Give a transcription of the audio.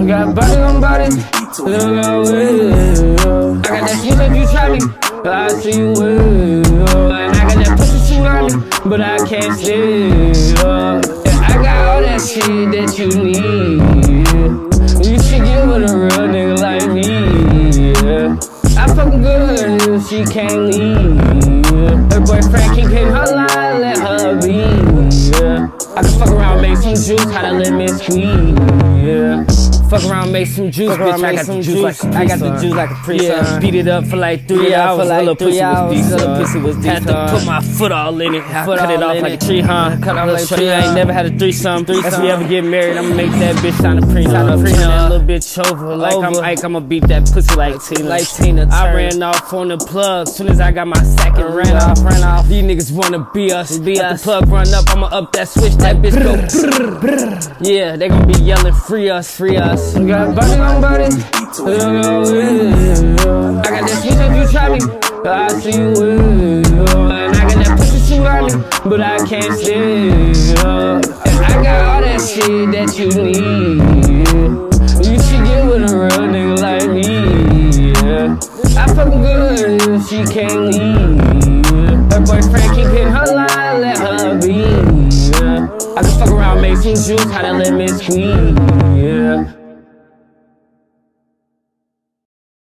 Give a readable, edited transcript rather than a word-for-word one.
Got body on body, look out with. I got that shit if you try me, I see you with. And I got that pussy shoot on me, but I can't see. And I got all that shit that you need. You should give it a real nigga like me. I fucking good if she can't leave. Her boyfriend keep hitting her line, let her be. I can fuck around, make some juice, how to let me squeeze. Fuck around, make some juice, bitch. I got the juice. I got the juice like a priest. Yeah. Beat it up for like 3 hours. Little pussy was deep. Had to put my foot all in it. Cut it off like a tree, huh? Cut off like a tree. I ain't never had a threesome. If we ever get married, I'ma make that bitch sign a prenup. Turn that little bitch over. Like I'm Ike, I'ma beat that pussy like Tina. I ran off on the plug. Soon as I got my sack and ran off. These niggas wanna be us. Let the plug run up, I'ma up that switch. That bitch go brrr. Yeah, they gon' be yelling, free us, free us. Got body on body, look out with. I got that shit if you try me, I see you with. And I got that pussy shoot on me, but I can't see. And I got all that shit that you need. You should give it a real nigga like me. I fucking good if she can't leave. Her boyfriend keep hitting her line, let her be. I can fuck around, make some juice, how to let me squeeze.